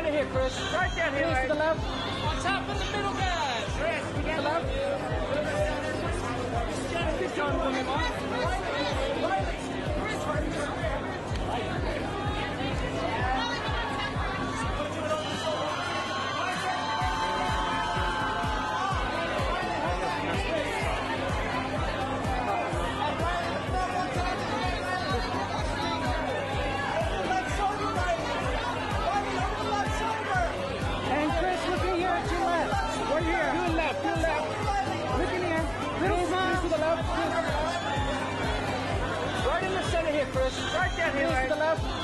center here, Kris. Right down here, Kris, right? to the left. On top in the middle, guys. Kris, To the left. Keep going, women. And Kris, look in here at your left. Right here. To the left, to the left. Look in here. Kris, to the left. right in the center here, Kris. Right down here, Kris, right? to the left.